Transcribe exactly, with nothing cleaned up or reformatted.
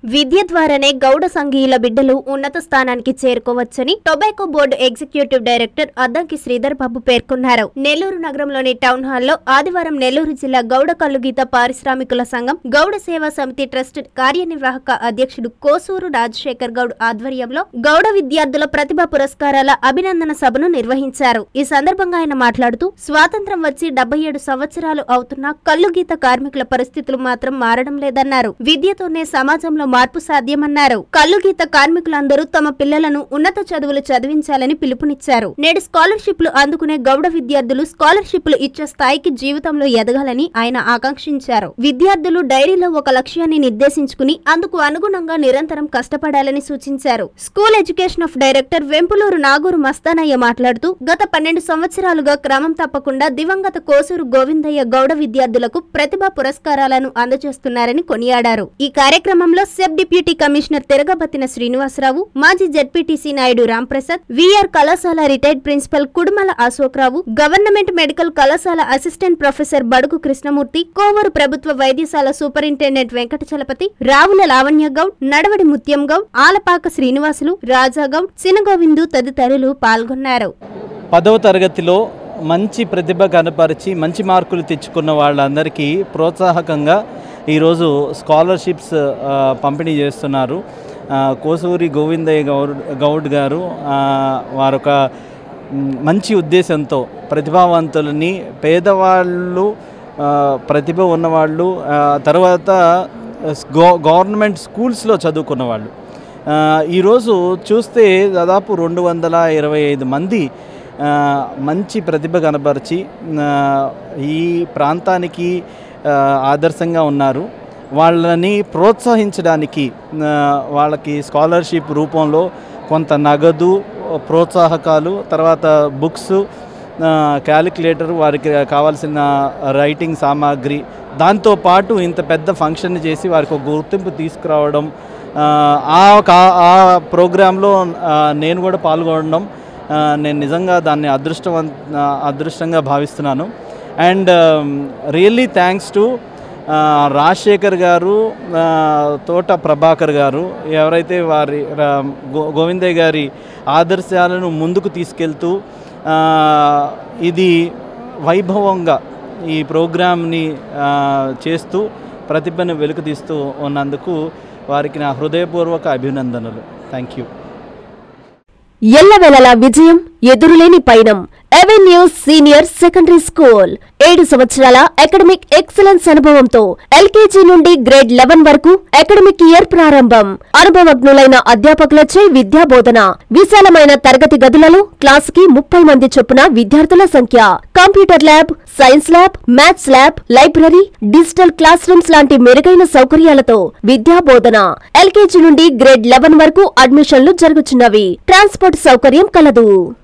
విద్య ద్వారానే గౌడ సంఘీయుల బిడ్డలు ఉన్నత స్థానానికి చేరుకోవచ్చని tobacco board executive director Addanki Sridhar Babu పేర్కొన్నారు. నెల్లూరు నగరంలోని టౌన్ హాల్లో ఆదివారం నెల్లూరు జిల్లా గౌడ కల్లుగీత పారిశ్రామికుల సంఘం గౌడ సేవా సమితి ట్రస్ట్ కార్యనిర్వాహక అధ్యక్షుడు కోసూరు రాజశేఖర్ గౌడ్ ఆధ్వర్యంలో గౌడ విద్యార్థుల ప్రతిభా పురస్కారాల అభినందన సభను నిర్వహించారు. ఈ సందర్భంగా ఆయన మాట్లాడుతూ స్వాతంత్ర్యం వచ్చి డెబ్బై ఏడు సంవత్సరాలు అవుతున్నా కల్లుగీత కార్మికుల పరిస్థితులు మాత్రం మారడం లేదన్నారు. విద్యతోనే సమాజంలో మార్పు సాధ్యమన్నారు. కల్లుగీత కార్మికులందరూ తమ పిల్లలను ఉన్నత చదువులు చదివించాలని పిలుపునిచ్చారు. నేడు స్కాలర్షిప్లు అందుకునే గౌడ విద్యార్థులు స్కాలర్షిప్లు ఇచ్చే స్థాయికి జీవితంలో ఎదగాలని ఆయన ఆకాంక్షించారు. విద్యార్థులు డైరీలో ఒక లక్ష్యాన్ని నిర్దేశించుకుని అందుకు అనుగుణంగా నిరంతరం కష్టపడాలని సూచించారు. School education of director Vempuluru Naguru Mastanaiah మాట్లాడుతూ గత పన్నెండు సంవత్సరాలుగా క్రమం తప్పకుండా దివంగత కోసూరు గోవిందయ్య గౌడ విద్యార్థులకు ప్రతిభా పురస్కారాలను అందజేస్తున్నారని కొనియాడారు. ఈ కార్యక్రమంలో sub deputy commissioner Tiragabattina Srinivasarao, మాజీ జెడ్పీటీసీ నాయుడు రాంప్రసాద్, విఆర్ కళాశాల retired principal Kudumala Ashokrao, government medical కళాశాల అసిస్టెంట్ ప్రొఫెసర్ బడుగు కృష్ణమూర్తి, కోవూరు ప్రభుత్వ వైద్యశాల సూపరింటెండెంట్ వెంకటచలపతి, రావుల లావణ్య గౌడ్, నడవడి ముత్యం గౌడ్, ఆలపాక శ్రీనివాసులు, రాజాగౌడ్, సినగోవిందు తదితరులు పాల్గొన్నారు. పదవ తరగతిలో మంచి ప్రతిభ కనపరిచి మంచి మార్కులు తెచ్చుకున్న వాళ్ళందరికీ ప్రోత్సాహకంగా ఈరోజు స్కాలర్షిప్స్ పంపిణీ చేస్తున్నారు. కోసూరి గోవిందయ్య గౌడ్ గౌడ్ గారు వారొక మంచి ఉద్దేశంతో ప్రతిభావంతులని, పేదవాళ్ళు, ప్రతిభ ఉన్నవాళ్ళు, తర్వాత గో గవర్నమెంట్ స్కూల్స్లో చదువుకున్న వాళ్ళు ఈరోజు చూస్తే దాదాపు రెండు వందల ఇరవై ఐదు మంది మంచి ప్రతిభ కనబరిచి ఈ ప్రాంతానికి ఆదర్శంగా ఉన్నారు. వాళ్ళని ప్రోత్సహించడానికి వాళ్ళకి స్కాలర్షిప్ రూపంలో కొంత నగదు, ప్రోత్సాహకాలు, తర్వాత బుక్స్, క్యాలిక్యులేటర్, వారికి కావాల్సిన రైటింగ్ సామాగ్రి, దాంతోపాటు ఇంత పెద్ద ఫంక్షన్ చేసి వారికి ఒక గుర్తింపు తీసుకురావడం, ఆ ఆ ప్రోగ్రాంలో నేను కూడా పాల్గొనడం నేను నిజంగా దాన్ని అదృష్టవం అదృష్టంగా భావిస్తున్నాను. And really thanks to Rajasekhar garu, Thota Prabhakar గారు, ఎవరైతే వారి గోవిందయ్య గారి ఆదర్శాలను ముందుకు తీసుకెళ్తూ ఇది వైభవంగా ఈ ప్రోగ్రామ్ని చేస్తూ ప్రతిభను వెలుగుతీస్తూ ఉన్నందుకు వారికి నా హృదయపూర్వక అభినందనలు. Thank you. ఎల్లవేళలా విజయం, ఎదురులేని పయనం. ఎవెన్యూస్ సీనియర్ సెకండరీ స్కూల్ ఏడు సంవత్సరాల అకాడమిక్ ఎక్సలెన్స్ అనుభవంతో ఎల్కేజీ నుండి గ్రేడ్ లెవెన్ వరకు అకాడమిక్ ఇయర్ ప్రారంభం. అనుభవజ్ఞులైన అధ్యాపకులచే విద్యా బోధన. విశాలమైన తరగతి గదులలో క్లాసుకి ముప్పై మంది చొప్పున విద్యార్థుల సంఖ్య. Computer lab, science lab, maths lab, library, digital class rooms లాంటి మెరుగైన సౌకర్యాలతో విద్యా బోధన. ఎల్కేజీ నుండి గ్రేడ్ లెవెన్ వరకు అడ్మిషన్లు జరుగుతున్నవి. ట్రాన్స్పోర్ట్ సౌకర్యం కలదు.